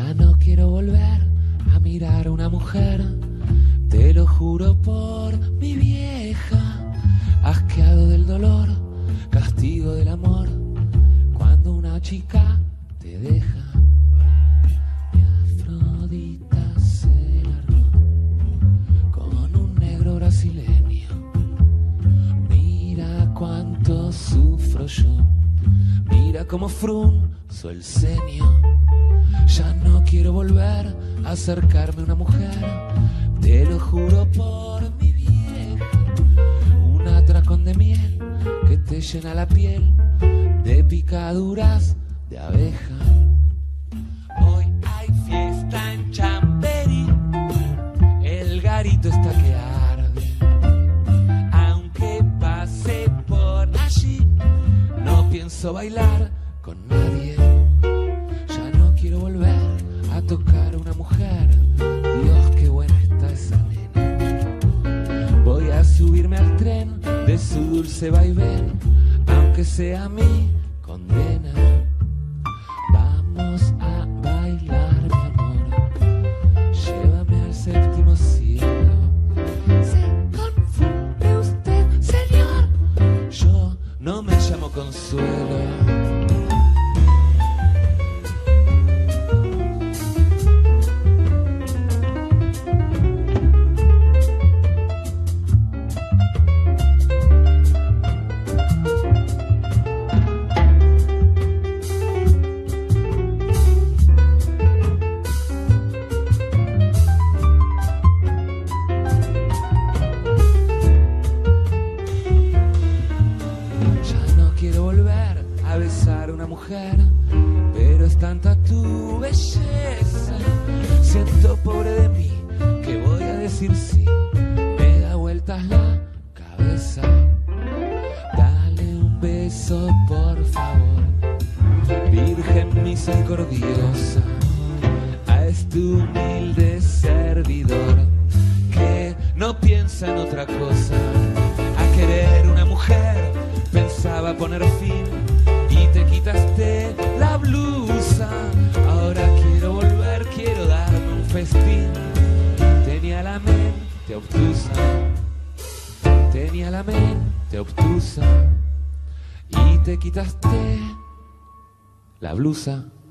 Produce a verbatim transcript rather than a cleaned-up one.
Ya no quiero volver a mirar a una mujer, te lo juro por mi vieja. Asqueado del dolor, castigo del amor, cuando una chica te deja. Mi Afrodita se largó con un negro brasileño. Mira cuánto sufro yo, mira cómo frunzo el ceño. Ya no quiero volver a acercarme a una mujer, te lo juro por mi vieja. Un atracón de miel que te llena la piel de picaduras de abeja. Hoy hay fiesta en Chamberí, el garito está que arde. Aunque pase por allí, no pienso bailar con nadie. Quiero volver a tocar a una mujer. Dios, qué buena está esa nena. Voy a subirme al tren de su dulce vaivén, aunque sea mi condena. Vamos a bailar, mi amor, llévame al séptimo cielo. Se confunde usted, señor, yo no me llamo Consuelo. Pero es tanta tu belleza, siento pobre de mí, que voy a decir sí, me da vueltas la cabeza. Dale un beso por favor, Virgen misericordiosa, a este humilde servidor que no piensa en otra cosa. A querer una mujer pensaba poner fin y te quitaste la blusa. Ahora quiero volver, quiero darme un festín. Tenía la mente obtusa, tenía la mente obtusa y te quitaste la blusa.